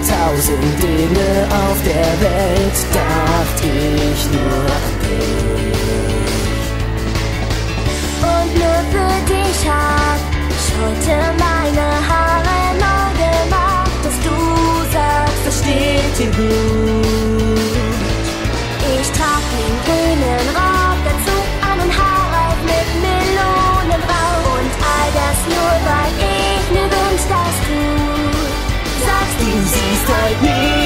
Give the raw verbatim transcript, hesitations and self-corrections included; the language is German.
tausend Dinge auf der Welt, dachte ich nur an dich. Und nur für dich hab ich heute meine Haare neu gemacht, dass du sagst, das steht dir gut. Ich trag den grünen Rock dazu, einen Haarreif mit Melonenbau und all das nur, weil ich mir wünsch, dass du sagst, Du siehst halt nie